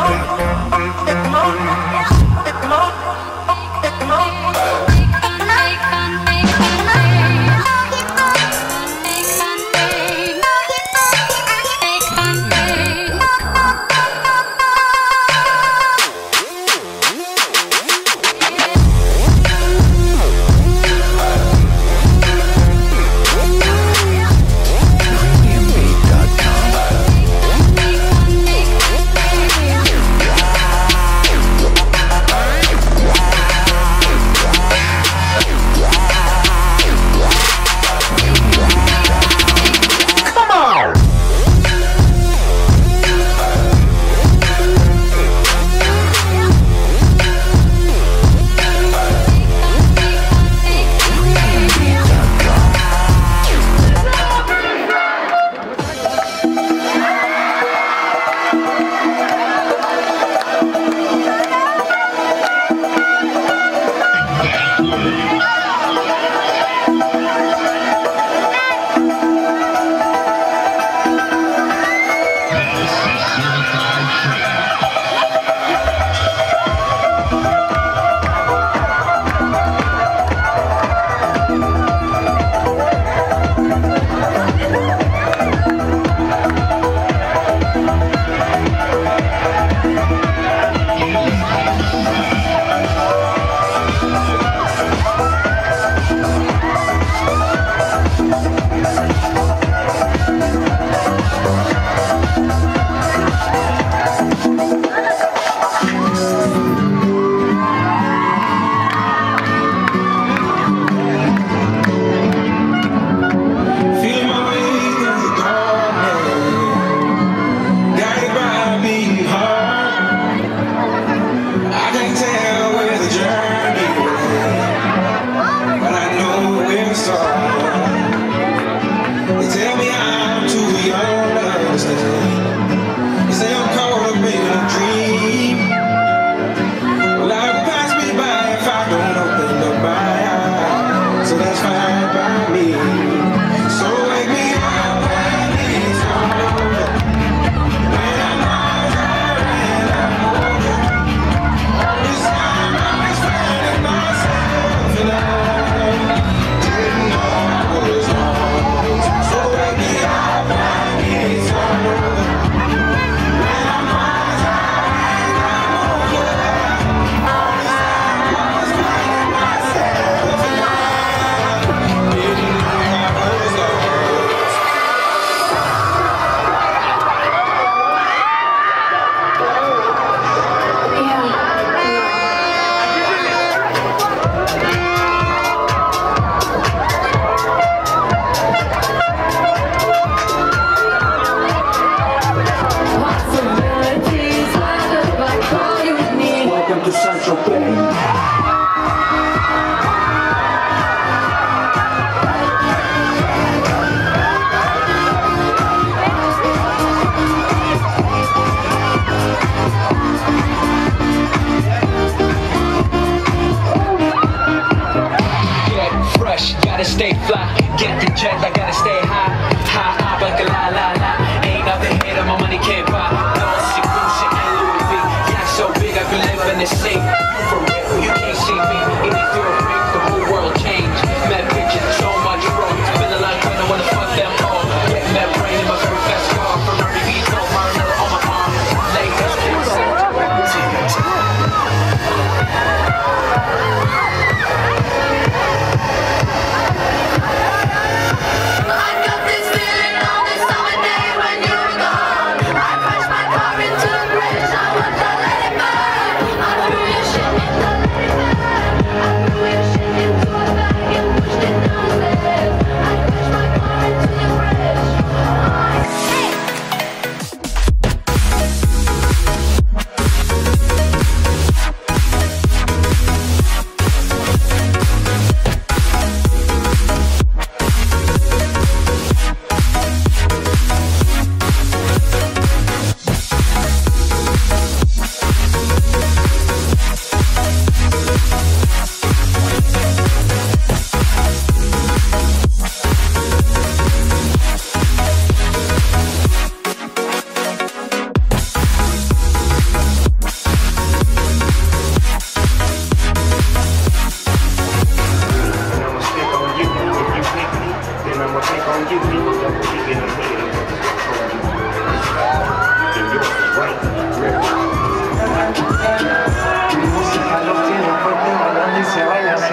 stay fly. Get the jet, I gotta stay high. High, high, like a la la la. Ain't nothing here that my money can't buy. Don't see Gucci and Louis V. Yeah, so big I can live in the sea. For real, you can't see me. It is your break, the whole world changed. Mad pictures, so much road. Feeling like when I wanna fuck them all. Get mad brain in my very fast car. From every beat, no Maranello on my arm. Ladies, I crashed my car into the bridge. I want to let it burn. I threw your shit in the Mi música los tiene fuerte bailando y se baila así.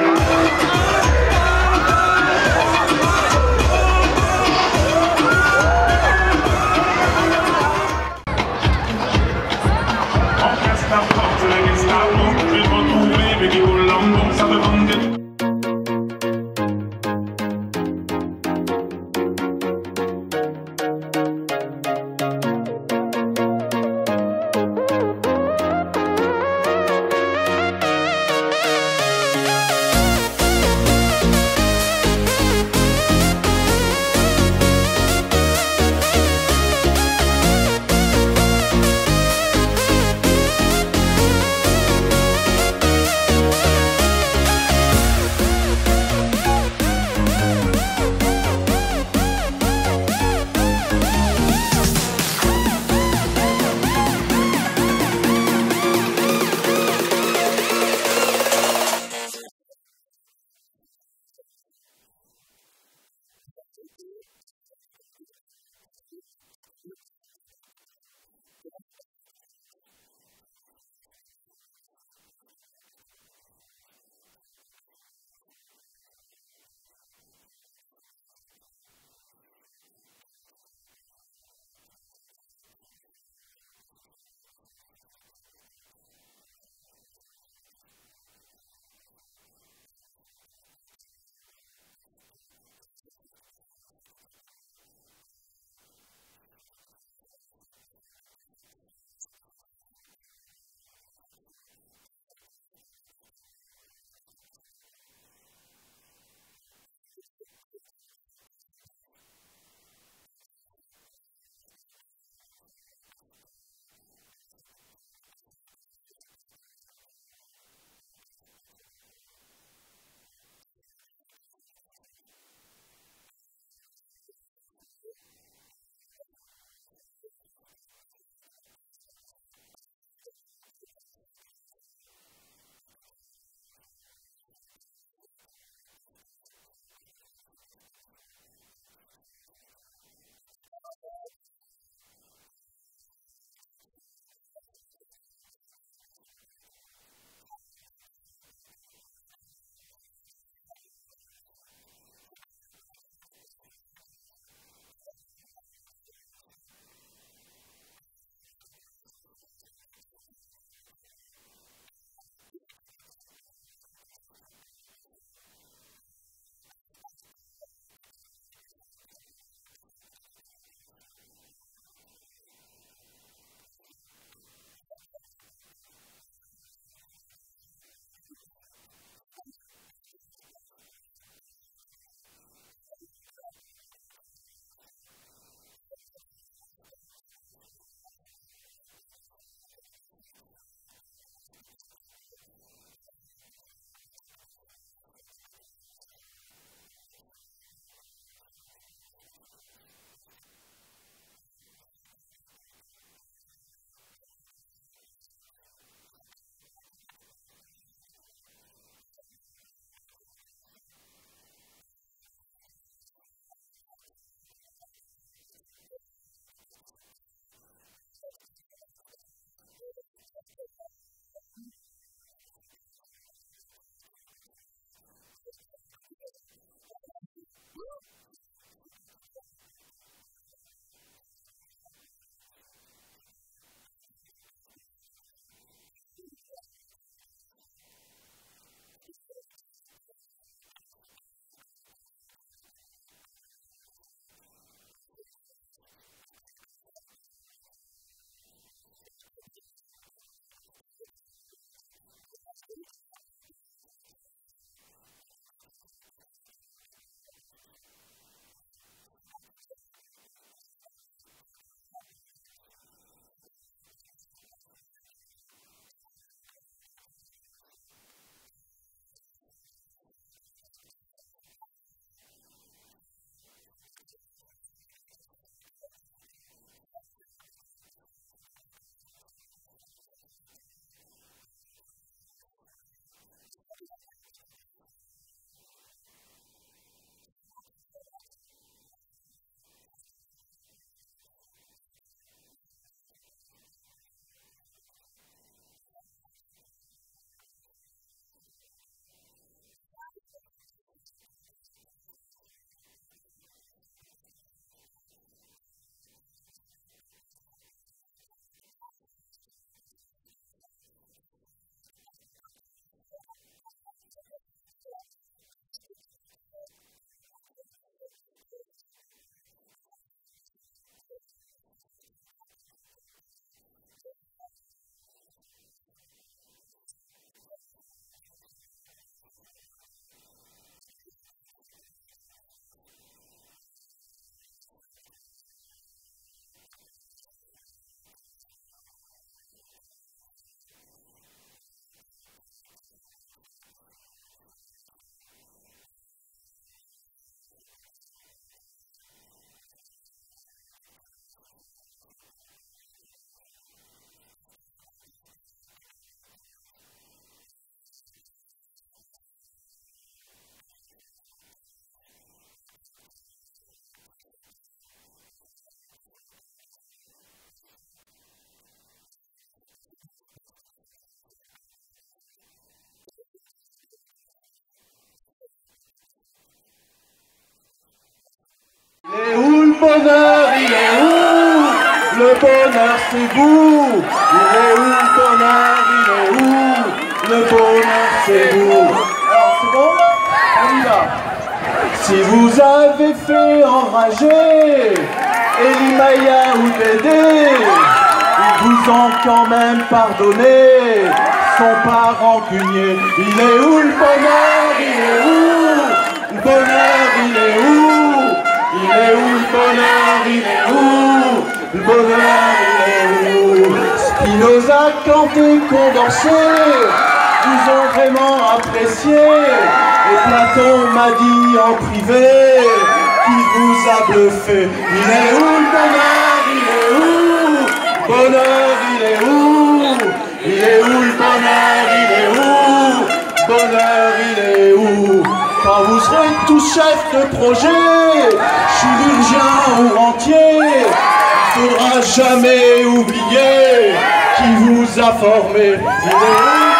bonheur, il est où? Le bonheur c'est vous. Il est où le bonheur? Il est où? Le bonheur c'est vous. Alors c'est bon? On y va. Si vous avez fait enrager Elie Maya ou Dédé, ils vous ont quand même pardonné, sont pas rancuniers. Il est où le bonheur? Il est où? Le bonheur, il est où? Il est où le bonheur? Il est où? Le bonheur, il est où? Spinoza, Kanté, Condorcet vous ont vraiment apprécié. Et Platon m'a dit en privé qu'il vous a bluffé. Il est où le bonheur? Il est où? Bonheur, il est où? Il est où le bonheur? Il est où? Bonheur, il est où? Quand vous serez tous chefs de projet, chirurgien ou rentier, il ne faudra jamais oublier qui vous a formé. Il est où le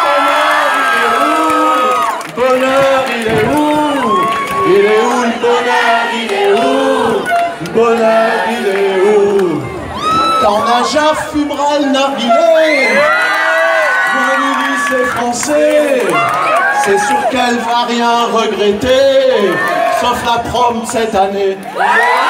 bonheur? Il est où? Il est où le bonheur? Il est où? Le bonheur, il est où? Quand Naja fumera le narguilé dans le lycée français, c'est sûr qu'elle va rien regretter, sauf la prom de cette année. Il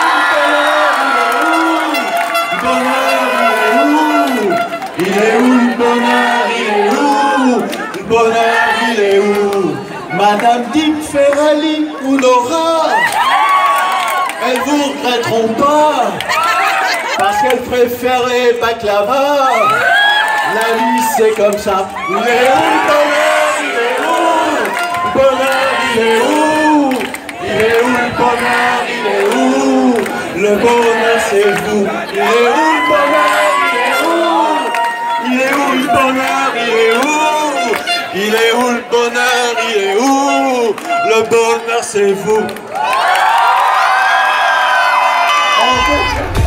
est où? Il est où le bonheur? Il est où? Le bonheur, il est où? Madame Dick, Ferrelli ou Nora, elles vous regretteront pas, parce qu'elles préféraient baklava. La vie c'est comme ça. Il est où le bonheur? Il est où? Le bonheur, il est où? Il est où le bonheur? Il est où? Le bonheur c'est vous. Il est où le bonheur? Il est où? Il est où le bonheur? Il est où? Il est où le bonheur? Il est où? Le bonheur c'est vous.